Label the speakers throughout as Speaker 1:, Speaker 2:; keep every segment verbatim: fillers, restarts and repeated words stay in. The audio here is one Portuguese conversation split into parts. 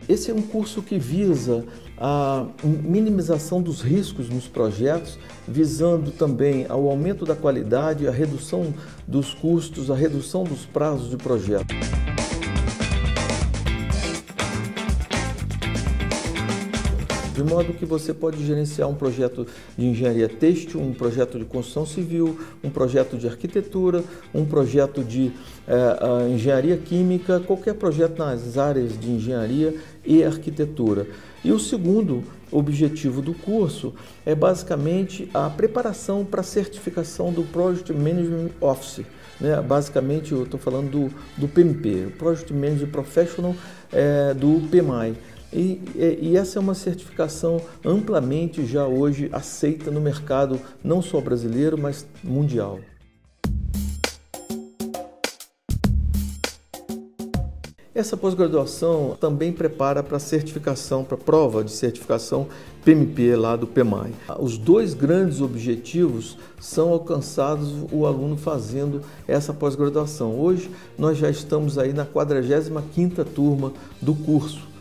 Speaker 1: Esse é um curso que visa a minimização dos riscos nos projetos, visando também ao aumento da qualidade, a redução dos custos, a redução dos prazos de projeto. De modo que você pode gerenciar um projeto de engenharia têxtil, um projeto de construção civil, um projeto de arquitetura, um projeto de eh, engenharia química, qualquer projeto nas áreas de engenharia e arquitetura. E o segundo objetivo do curso é basicamente a preparação para a certificação do Project Management Office. Né? Basicamente, eu estou falando do, do P M P, o Project Management Professional eh, do P M I. E, e essa é uma certificação amplamente já hoje aceita no mercado, não só brasileiro, mas mundial. Essa pós-graduação também prepara para a certificação, para a prova de certificação P M P lá do P M I. Os dois grandes objetivos são alcançados o aluno fazendo essa pós-graduação. Hoje nós já estamos aí na quadragésima quinta turma do curso.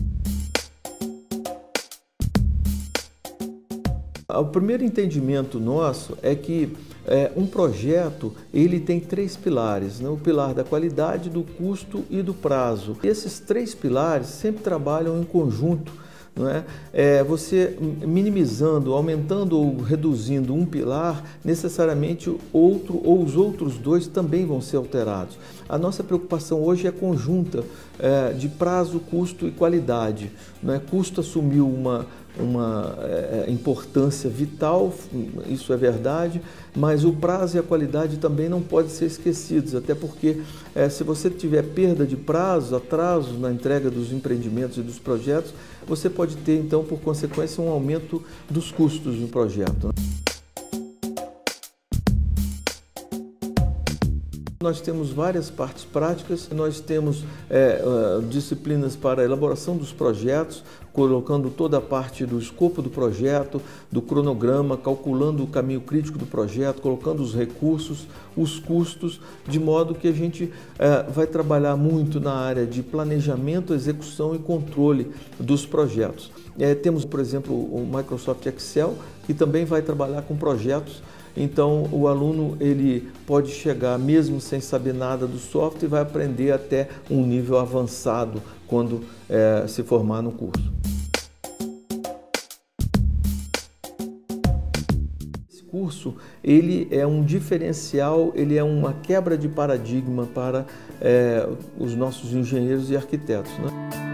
Speaker 1: O primeiro entendimento nosso é que é, um projeto ele tem três pilares, né? O pilar da qualidade, do custo e do prazo. Esses três pilares sempre trabalham em conjunto, não é? É, você minimizando, aumentando ou reduzindo um pilar, necessariamente outro ou os outros dois também vão ser alterados. A nossa preocupação hoje é conjunta, é, de prazo, custo e qualidade. Não é? Custo assumiu uma uma é, importância vital, isso é verdade, mas o prazo e a qualidade também não podem ser esquecidos, até porque é, se você tiver perda de prazo, atraso na entrega dos empreendimentos e dos projetos, você pode ter então, por consequência, um aumento dos custos do projeto. Nós temos várias partes práticas, nós temos é, uh, disciplinas para a elaboração dos projetos, colocando toda a parte do escopo do projeto, do cronograma, calculando o caminho crítico do projeto, colocando os recursos, os custos, de modo que a gente é, vai trabalhar muito na área de planejamento, execução e controle dos projetos. É, temos, por exemplo, o Microsoft Excel, que também vai trabalhar com projetos. Então, o aluno ele pode chegar mesmo sem saber nada do software e vai aprender até um nível avançado quando é, se formar no curso. Esse curso ele é um diferencial, ele é uma quebra de paradigma para é, os nossos engenheiros e arquitetos, né?